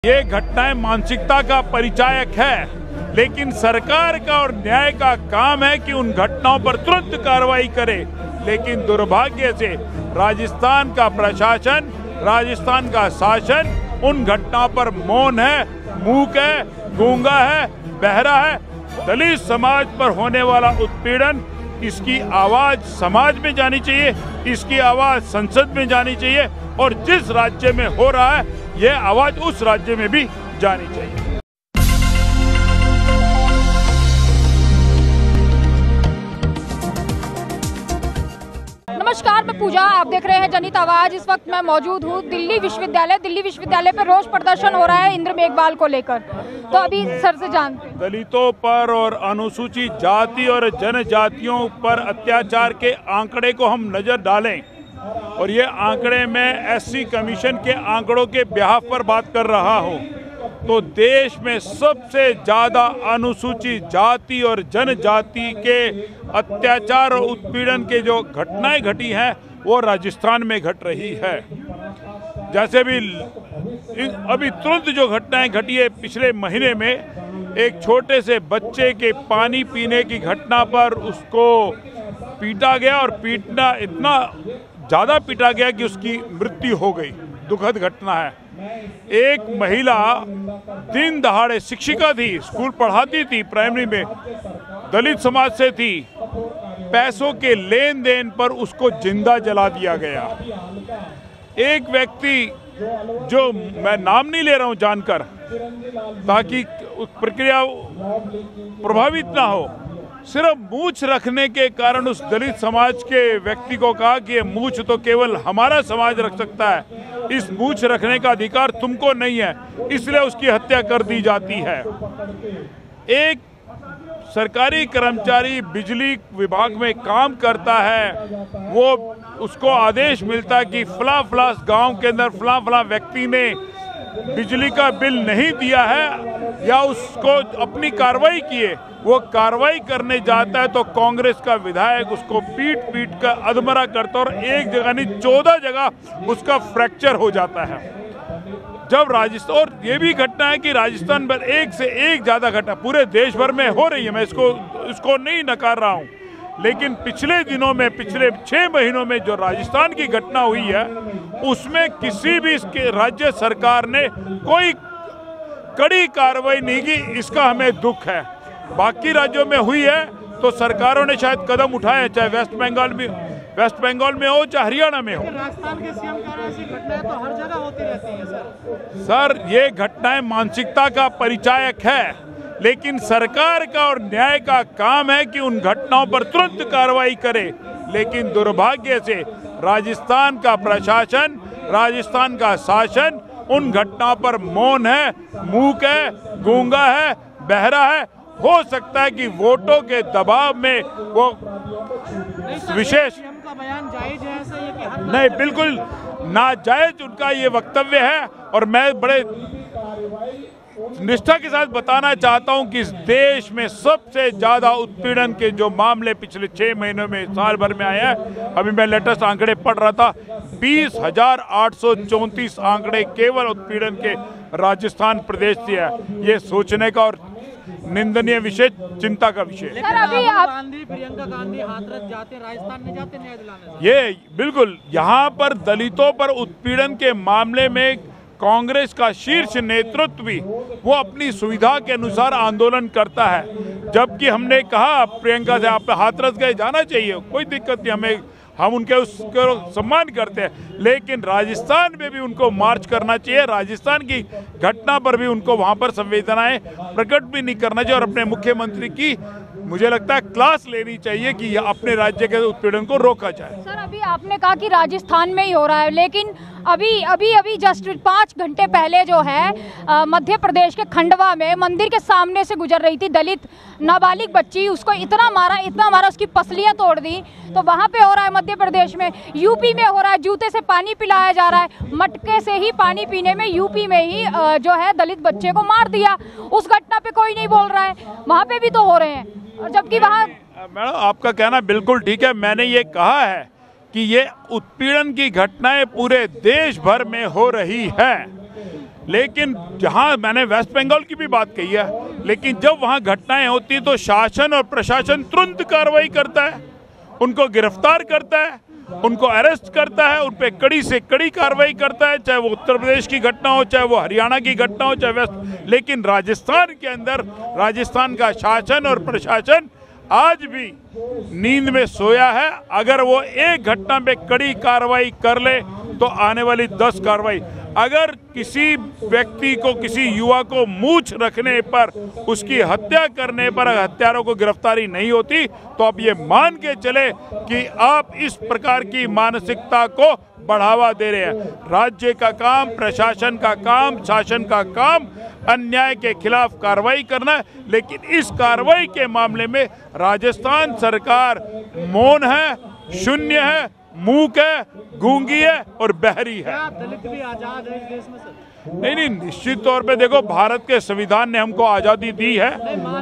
ये घटनाएं मानसिकता का परिचायक है, लेकिन सरकार का और न्याय का काम है कि उन घटनाओं पर तुरंत कार्रवाई करे। लेकिन दुर्भाग्य से राजस्थान का प्रशासन, राजस्थान का शासन उन घटनाओं पर मौन है, मूक है, गूंगा है, बहरा है। दलित समाज पर होने वाला उत्पीड़न, इसकी आवाज समाज में जानी चाहिए, इसकी आवाज संसद में जानी चाहिए और जिस राज्य में हो रहा है यह आवाज उस राज्य में भी जानी चाहिए। नमस्कार, मैं पूजा, आप देख रहे हैं जनहित आवाज। इस वक्त मैं मौजूद हूँ दिल्ली विश्वविद्यालय पर रोष प्रदर्शन हो रहा है इंद्र मेघवाल को लेकर। तो अभी सर से जानते हैं, दलितों पर और अनुसूचित जाति और जनजातियों पर अत्याचार के आंकड़े को हम नजर डालें और ये आंकड़े में एससी कमीशन के आंकड़ों के बिहाफ पर बात कर रहा हूँ, तो देश में सबसे ज्यादा अनुसूचित जाति और जनजाति के अत्याचार और उत्पीड़न के जो घटनाएं घटी हैं वो राजस्थान में घट रही है। जैसे भी अभी तुरंत जो घटनाएं घटी है पिछले महीने में, एक छोटे से बच्चे के पानी पीने की घटना पर उसको पीटा गया और पीटना इतना ज्यादा पीटा गया कि उसकी मृत्यु हो गई। दुखद घटना है। एक महिला दिन दहाड़े शिक्षिका थी, स्कूल पढ़ाती थी, प्राइमरी में, दलित समाज से थी, पैसों के लेन देन पर उसको जिंदा जला दिया गया। एक व्यक्ति, जो मैं नाम नहीं ले रहा हूं जानकर ताकि प्रक्रिया प्रभावित ना हो, सिर्फ मूंछ रखने के कारण उस दलित समाज के व्यक्ति को कहा कि ये मूंछ तो केवल हमारा समाज रख सकता है, इस मूंछ रखने का अधिकार तुमको नहीं है, इसलिए उसकी हत्या कर दी जाती है। एक सरकारी कर्मचारी बिजली विभाग में काम करता है, वो उसको आदेश मिलता है कि फला फला गांव के अंदर फला फला व्यक्ति ने बिजली का बिल नहीं दिया है या उसको अपनी कार्रवाई किए, वो कार्रवाई करने जाता है तो कांग्रेस का विधायक उसको पीट कर अधमरा करता है और एक जगह नहीं 14 जगह उसका फ्रैक्चर हो जाता है। जब राजस्थान, और ये भी घटना है कि राजस्थान पर एक से एक ज्यादा घटना पूरे देश भर में हो रही है, मैं इसको नहीं नकार रहा हूँ, लेकिन पिछले दिनों में, पिछले 6 महीनों में जो राजस्थान की घटना हुई है उसमें किसी भी इसके राज्य सरकार ने कोई कड़ी कार्रवाई नहीं की। इसका हमें दुख है। बाकी राज्यों में हुई है तो सरकारों ने शायद कदम उठाए, चाहे वेस्ट बंगाल में हो चाहे हरियाणा में हो। राजस्थान के सीएम कह रहे हैं ऐसी घटनाएं तो हर जगह होती रहती हैं सर, ये घटनाएं मानसिकता का परिचायक है, लेकिन सरकार का और न्याय का काम है कि उन घटनाओं पर तुरंत कार्रवाई करे। लेकिन दुर्भाग्य से राजस्थान का प्रशासन, राजस्थान का शासन उन घटनाओं पर मौन है, मूक है, गूंगा है, बहरा है। हो सकता है कि वोटों के दबाव में वो विशेष का बयान जायज है, ऐसा ये कि नहीं, बिल्कुल नाजायज उनका ये वक्तव्य है। और मैं बड़े निष्ठा के साथ बताना चाहता हूं कि इस देश में सबसे ज्यादा उत्पीड़न के जो मामले पिछले 6 महीनों में, साल भर में आए हैं, अभी मैं लेटेस्ट आंकड़े पढ़ रहा था, 20,834 आंकड़े केवल उत्पीड़न के राजस्थान प्रदेश से है। ये सोचने का और निंदनीय विषय, चिंता का विषय। प्रियंका गांधी हाथरस जाते, राजस्थान में जाते न्याय दिलाने। ये बिल्कुल, यहाँ पर दलितों पर उत्पीड़न के मामले में कांग्रेस का शीर्ष नेतृत्व भी वो अपनी सुविधा के अनुसार आंदोलन करता है। जबकि हमने कहा प्रियंका से आप हाथरस गए, जाना चाहिए, कोई दिक्कत नहीं, हम उनके उसको सम्मान करते हैं, लेकिन राजस्थान में भी उनको मार्च करना चाहिए। राजस्थान की घटना पर भी उनको वहां पर संवेदनाएं प्रकट भी नहीं करना चाहिए और अपने मुख्यमंत्री की, मुझे लगता है, क्लास लेनी चाहिए कि अपने राज्य के उत्पीड़न को रोका जाए। सर, अभी आपने कहा कि राजस्थान में ही हो रहा है, लेकिन अभी जस्ट 5 घंटे पहले जो है मध्य प्रदेश के खंडवा में मंदिर के सामने से गुजर रही थी दलित नाबालिग बच्ची, उसको इतना मारा उसकी पसलियां तोड़ दी। तो वहां पे हो रहा है मध्य प्रदेश में, यूपी में हो रहा है, जूते से पानी पिलाया जा रहा है, मटके से ही पानी पीने में यूपी में ही जो है दलित बच्चे को मार दिया। उस घटना पे कोई नहीं बोल रहा है, वहां पे भी तो हो रहे हैं, जबकि वहाँ। मैडम, आपका कहना बिल्कुल ठीक है। मैंने ये कहा है कि ये उत्पीड़न की घटनाएं पूरे देश भर में हो रही है। लेकिन जहां मैंने वेस्ट बंगाल की भी बात कही है, लेकिन जब वहां घटनाएं होती तो शासन और प्रशासन तुरंत कार्रवाई करता है, उनको गिरफ्तार करता है, उनको अरेस्ट करता है, उन पे कड़ी से कड़ी कार्रवाई करता है, चाहे वो उत्तर प्रदेश की घटना हो, चाहे वो हरियाणा की घटना हो, चाहे वेस्ट। लेकिन राजस्थान के अंदर राजस्थान का शासन और प्रशासन आज भी नींद में सोया है। अगर वो एक घटना पे कड़ी कार्रवाई कर ले तो आने वाली 10 कार्रवाई, अगर किसी व्यक्ति को, किसी युवा को मूंछ रखने पर, उसकी हत्या करने पर हत्यारों को गिरफ्तारी नहीं होती, तो आप ये मान के चले कि आप इस प्रकार की मानसिकता को बढ़ावा दे रहे हैं। राज्य का काम, प्रशासन का काम, शासन का काम अन्याय के खिलाफ कार्रवाई करना है, लेकिन इस कार्रवाई के मामले में राजस्थान सरकार मौन है, शून्य है, मूक है, गूंगी है और बहरी है। दलित भी आजाद है इस देश में सर? नहीं, निश्चित तौर पे देखो, भारत के संविधान ने हमको आजादी दी है।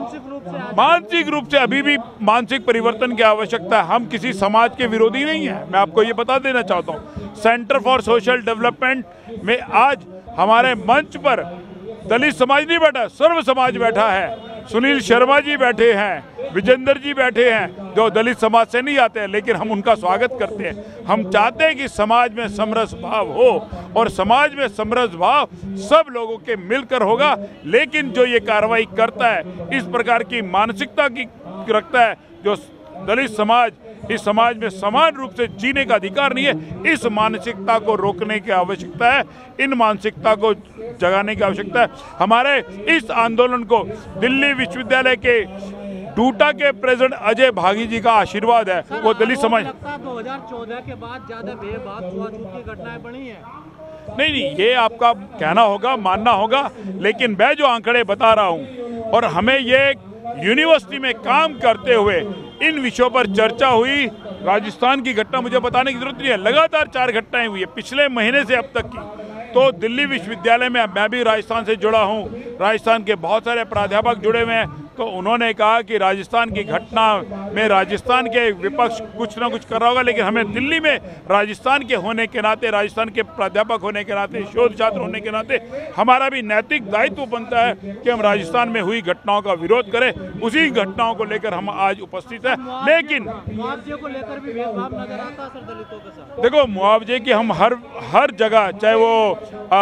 मानसिक रूप से अभी भी मानसिक परिवर्तन की आवश्यकता है। हम किसी समाज के विरोधी नहीं है, मैं आपको ये बता देना चाहता हूँ। सेंटर फॉर सोशल डेवलपमेंट में आज हमारे मंच पर दलित समाज नहीं बैठा, सर्व समाज बैठा है। सुनील शर्मा जी बैठे हैं, विजेंद्र जी बैठे हैं, जो दलित समाज से नहीं आते हैं, लेकिन हम उनका स्वागत करते हैं। हम चाहते हैं कि समाज में समरस भाव हो, और समाज में समरस भाव सब लोगों के मिलकर होगा। लेकिन जो ये कार्रवाई करता है, इस प्रकार की मानसिकता की रखता है, जो दलित समाज इस समाज में समान रूप से जीने का अधिकार नहीं है, इस मानसिकता को रोकने की आवश्यकता है, इन मानसिकता को जगाने की आवश्यकता है। हमारे इस आंदोलन को दिल्ली विश्वविद्यालय के डूटा के प्रेसिडेंट अजय भागी जी का आशीर्वाद है। वो दलित समाज 2014 के बाद ज्यादा भेदभाव, छुआछूत की घटनाएं बढ़ी हैं। नहीं, ये आपका कहना होगा, मानना होगा, लेकिन मैं जो आंकड़े बता रहा हूँ, और हमें ये यूनिवर्सिटी में काम करते हुए इन विषयों पर चर्चा हुई। राजस्थान की घटना मुझे बताने की जरूरत नहीं है, लगातार 4 घटनाएं हुई है पिछले महीने से अब तक की। तो दिल्ली विश्वविद्यालय में मैं भी राजस्थान से जुड़ा हूँ, राजस्थान के बहुत सारे प्राध्यापक जुड़े हुए हैं, तो उन्होंने कहा कि राजस्थान की घटना में राजस्थान के विपक्ष कुछ ना कुछ कर रहा होगा, लेकिन हमें दिल्ली में राजस्थान के होने के नाते, राजस्थान के प्राध्यापक होने के नाते, शोध छात्र होने के नाते हमारा भी नैतिक दायित्व बनता है कि हम राजस्थान में हुई घटनाओं का विरोध करें। उसी घटनाओं को लेकर हम आज उपस्थित हैं। लेकिन मुआवजे को लेकर भी भेदभाव नजर आता है सर दलितों के साथ? देखो, मुआवजे की हम हर जगह, चाहे वो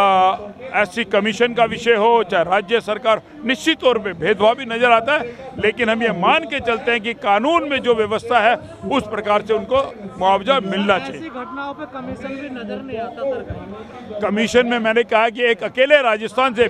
SC कमीशन का विषय हो, चाहे राज्य सरकार, निश्चित तौर पे भेदभाव भी नजर आता है, लेकिन हम ये मान के चलते हैं कि कानून में जो व्यवस्था है उस प्रकार से उनको मुआवजा मिलना चाहिए। ऐसी घटनाओं पे कमीशन भी नजर नहीं आता सर? कमीशन में मैंने कहा कि एक अकेले राजस्थान से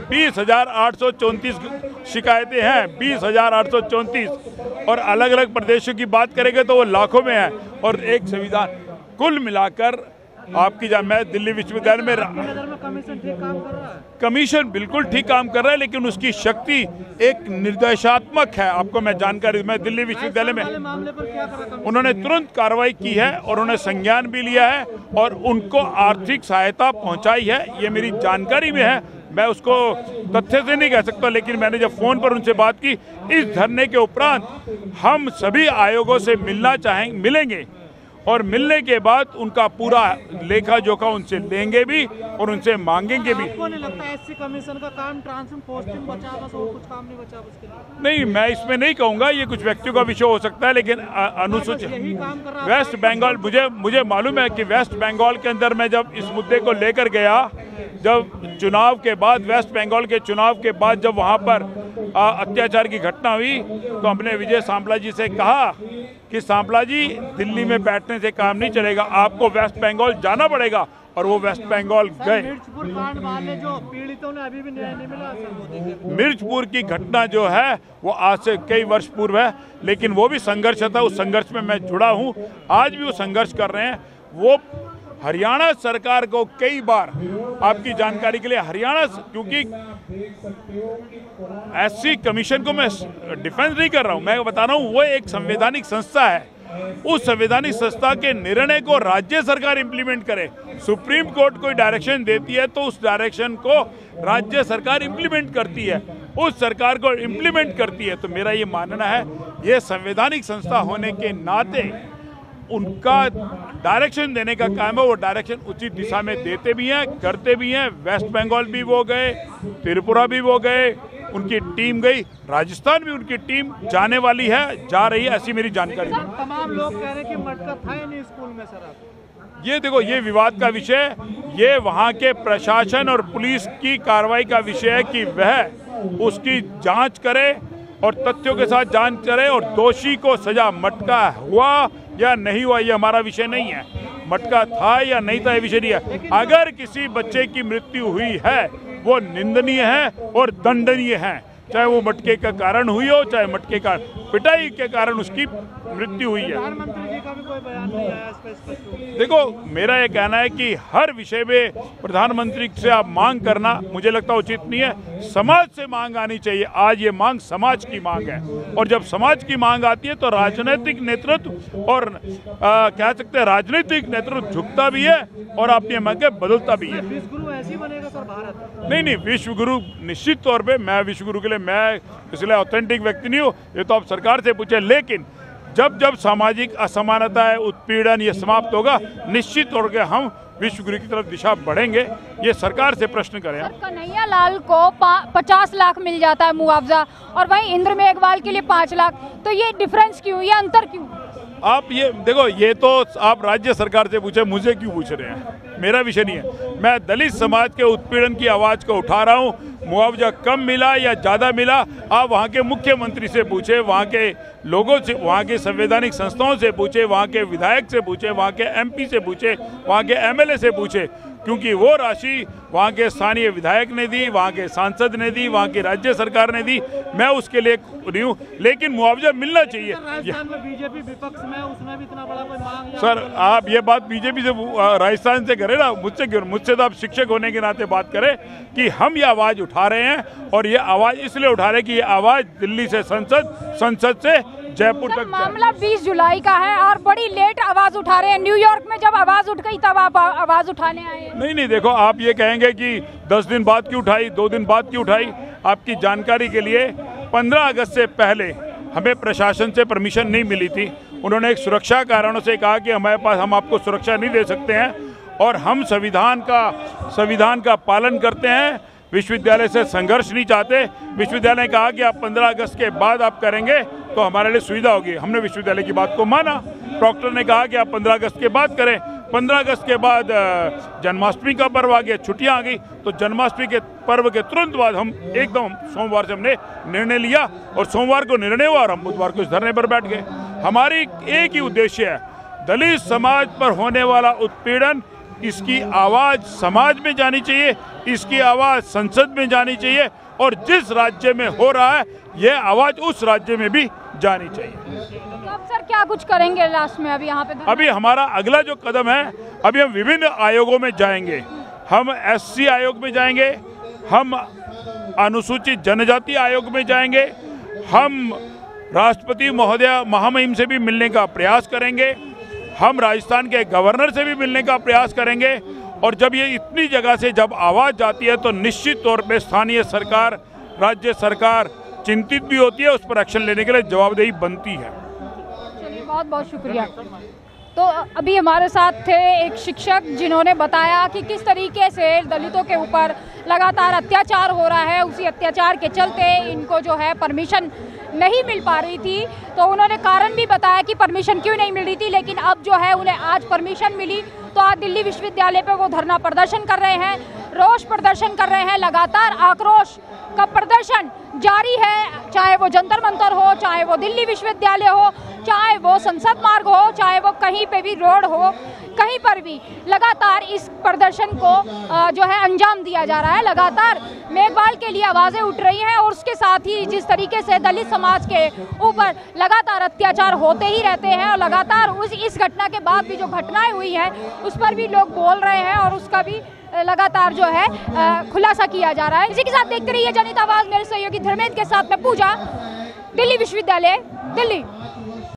20,834 शिकायतें हैं, 20,834, और अलग अलग प्रदेशों की बात करेंगे तो वो लाखों में है। और एक संविधान कुल मिलाकर आपकी मैं दिल्ली विश्वविद्यालय में कमीशन ठीक काम कर रहा है? कमीशन बिल्कुल ठीक काम कर रहा है, लेकिन उसकी शक्ति एक निर्देशात्मक है। आपको मैं जानकारी, मैं दिल्ली विश्वविद्यालय में मामले पर क्या करा? उन्होंने तुरंत कार्रवाई की है और उन्होंने संज्ञान भी लिया है और उनको आर्थिक सहायता पहुंचाई है, ये मेरी जानकारी में है। मैं उसको तथ्य से नहीं कह सकता, लेकिन मैंने जब फोन पर उनसे बात की, इस धरने के उपरांत हम सभी आयोगों से मिलेंगे और मिलने के बाद उनका पूरा लेखा जोखा उनसे लेंगे भी और उनसे मांगेंगे भी। आपको नहीं लगता SC कमीशन का काम ट्रांसफर पोस्टिंग बचा, बस और कुछ काम नहीं बचा उसके लिए? नहीं, मैं इसमें नहीं कहूँगा, ये कुछ व्यक्तियों का विषय हो सकता है, लेकिन अनुसूचित वेस्ट बंगाल, मुझे मालूम है कि वेस्ट बंगाल के अंदर मैं जब इस मुद्दे को लेकर गया, जब चुनाव के बाद, वेस्ट बंगाल के चुनाव के बाद जब वहाँ पर अत्याचार की घटना हुई, तो हमने विजय सांपला जी से कहा कि सांपला जी, दिल्ली में बैठने से काम नहीं चलेगा, आपको वेस्ट बंगाल जाना पड़ेगा, और वो वेस्ट बंगाल गए। मिर्चपुर कांड वाले जो पीड़ितों ने अभी भी न्याय नहीं मिला। मिर्चपुर की घटना जो है वो आज से कई वर्ष पूर्व है, लेकिन वो भी संघर्ष था, उस संघर्ष में मैं जुड़ा हूँ, आज भी वो संघर्ष कर रहे हैं। वो हरियाणा सरकार को कई बार, आपकी जानकारी के लिए, हरियाणा, क्योंकि SC कमीशन को मैं डिफेंस नहीं कर रहा हूं, मैं बता रहा हूं वो एक संवैधानिक संस्था है, उस संवैधानिक संस्था के निर्णय को राज्य सरकार इंप्लीमेंट करे। सुप्रीम कोर्ट कोई डायरेक्शन देती है तो उस डायरेक्शन को राज्य सरकार इंप्लीमेंट करती है, उस सरकार को इंप्लीमेंट करती है। तो मेरा ये मानना है, ये संवैधानिक संस्था होने के नाते उनका डायरेक्शन देने का काम है वो डायरेक्शन उचित दिशा में देते भी हैं, करते भी हैं। वेस्ट बंगाल भी वो गए, त्रिपुरा भी वो गए, उनकी टीम गई, राजस्थान भी उनकी टीम जाने वाली है, जा रही है, ऐसी मेरी जानकारी है। तमाम लोग कह रहे हैं कि मटका था ही नहीं स्कूल में सर। ये देखो, ये विवाद का विषय, ये वहाँ के प्रशासन और पुलिस की कार्रवाई का विषय है कि वह उसकी जांच करे और तथ्यों के साथ जांच करे और दोषी को सजा। मटका हुआ या नहीं हुआ ये हमारा विषय नहीं है, मटका था या नहीं था ये विषय नहीं है। अगर किसी बच्चे की मृत्यु हुई है वो निंदनीय है और दंडनीय है, चाहे वो मटके का कारण हुई हो, चाहे मटके का पिटाई के कारण उसकी मृत्यु हुई है। प्रधानमंत्री जी का भी कोई बयान नहीं आया स्पष्ट। देखो, मेरा ये कहना है कि हर विषय में प्रधानमंत्री से आप मांग करना मुझे लगता है उचित नहीं है। समाज से मांग आनी चाहिए। आज ये मांग समाज की मांग है और जब समाज की मांग आती है तो राजनीतिक नेतृत्व और कह सकते हैं राजनीतिक नेतृत्व झुकता भी है और अपनी मांगे बदलता भी है। विश्व गुरु ऐसी बनेगा सर भारत? नहीं, विश्व गुरु निश्चित तौर पे, मैं विश्व गुरु के लिए मैं इसलिए ऑथेंटिक व्यक्ति नहीं हूँ, ये तो आप सरकार से पूछे। लेकिन जब जब सामाजिक असमानता है, उत्पीड़न ये समाप्त होगा, निश्चित तौर पे हम विश्व गुरु की तरफ दिशा बढ़ेंगे। ये सरकार से प्रश्न करें। कन्हैया लाल को 50 लाख मिल जाता है मुआवजा और वहीं इंद्र मेघवाल के लिए 5 लाख, तो ये डिफरेंस क्यों, ये अंतर क्यों? आप ये देखो, ये तो आप राज्य सरकार से पूछे, मुझे क्यों पूछ रहे हैं, मेरा विषय नहीं है। मैं दलित समाज के उत्पीड़न की आवाज को उठा रहा हूँ। मुआवजा कम मिला या ज्यादा मिला, आप वहाँ के मुख्यमंत्री से पूछे, वहाँ के लोगों से, वहाँ के संवैधानिक संस्थाओं से पूछे, वहाँ के विधायक से पूछे, वहाँ के MP से पूछे, वहाँ के MLA से पूछे, क्योंकि वो राशि वहाँ के स्थानीय विधायक ने दी, वहाँ के सांसद ने दी, वहाँ की राज्य सरकार ने दी। मैं उसके लिए नहीं हूँ, लेकिन मुआवजा मिलना चाहिए। राजस्थान में बीजेपी विपक्ष में, उसमें भी इतना बड़ा कोई मांग? सर, आप ये बात बीजेपी से राजस्थान से करें ना, मुझसे क्यों? मुझसे तो आप शिक्षक होने के नाते बात करें कि हम ये आवाज उठा रहे हैं और ये आवाज इसलिए उठा रहे हैं कि ये आवाज दिल्ली से संसद से जयपुर तक। मामला 20 जुलाई का है और बड़ी लेट आवाज उठा रहे हैं। न्यूयॉर्क में जब आवाज उठ गई तब आप आवाज उठाने आए हैं। नहीं, देखो, आप ये कहेंगे कि 10 दिन बाद क्यों उठाई, 2 दिन बाद क्यों उठाई। आपकी जानकारी के लिए 15 अगस्त से पहले हमें प्रशासन से परमिशन नहीं मिली थी। उन्होंने एक सुरक्षा कारणों से कहा कि हमारे पास, हम आपको सुरक्षा नहीं दे सकते हैं और हम संविधान का पालन करते हैं, विश्वविद्यालय से संघर्ष नहीं चाहते। विश्वविद्यालय ने कहा कि आप 15 अगस्त के बाद आप करेंगे तो हमारे लिए सुविधा होगी। हमने विश्वविद्यालय की बात को माना। डॉक्टर ने कहा कि आप 15 अगस्त के बाद करें। 15 अगस्त के बाद जन्माष्टमी का पर्व आ गया, छुट्टियां आ गई, तो जन्माष्टमी के पर्व के तुरंत बाद हम एकदम सोमवार से हमने निर्णय लिया और सोमवार को निर्णय हुआ और हम बुधवार को इस धरने पर बैठ गए। हमारी एक ही उद्देश्य है, दलित समाज पर होने वाला उत्पीड़न, इसकी आवाज समाज में जानी चाहिए, इसकी आवाज संसद में जानी चाहिए और जिस राज्य में हो रहा है यह आवाज उस राज्य में भी जानी चाहिए। तो अब सर क्या कुछ करेंगे लास्ट में? अभी यहाँ पे अभी हमारा अगला जो कदम है, अभी हम विभिन्न आयोगों में जाएंगे। हम SC आयोग में जाएंगे, हम अनुसूचित जनजाति आयोग में जाएंगे, हम राष्ट्रपति महोदय महामहिम से भी मिलने का प्रयास करेंगे, हम राजस्थान के गवर्नर से भी मिलने का प्रयास करेंगे और जब ये इतनी जगह से जब आवाज़ जाती है तो निश्चित तौर पे स्थानीय सरकार, राज्य सरकार चिंतित भी होती है, उस पर एक्शन लेने के लिए जवाबदेही बनती है। चलिए, बहुत बहुत शुक्रिया। तो अभी हमारे साथ थे एक शिक्षक जिन्होंने बताया कि किस तरीके से दलितों के ऊपर लगातार अत्याचार हो रहा है। उसी अत्याचार के चलते इनको जो है परमिशन नहीं मिल पा रही थी, तो उन्होंने कारण भी बताया कि परमिशन क्यों नहीं मिल रही थी, लेकिन अब जो है उन्हें आज परमिशन मिली। तो आज दिल्ली विश्वविद्यालय पे वो धरना प्रदर्शन कर रहे हैं, रोष प्रदर्शन कर रहे हैं। लगातार आक्रोश का प्रदर्शन जारी है, चाहे वो जंतर मंतर हो, चाहे वो दिल्ली विश्वविद्यालय हो, चाहे वो संसद मार्ग हो, चाहे वो कहीं पे भी रोड हो, कहीं पर भी लगातार इस प्रदर्शन को जो है अंजाम दिया जा रहा है। लगातार मेघवाल के लिए आवाज़ें उठ रही हैं और उसके साथ ही जिस तरीके से दलित समाज के ऊपर लगातार अत्याचार होते ही रहते हैं और लगातार इस घटना के बाद भी जो घटनाएं हुई हैं उस पर भी लोग बोल रहे हैं और उसका भी लगातार जो है खुलासा किया जा रहा है। इसी के साथ देखते रहिए जनहित आवाज़। मेरे सहयोगी धर्मेंद्र के साथ में पूजा, दिल्ली विश्वविद्यालय, दिल्ली।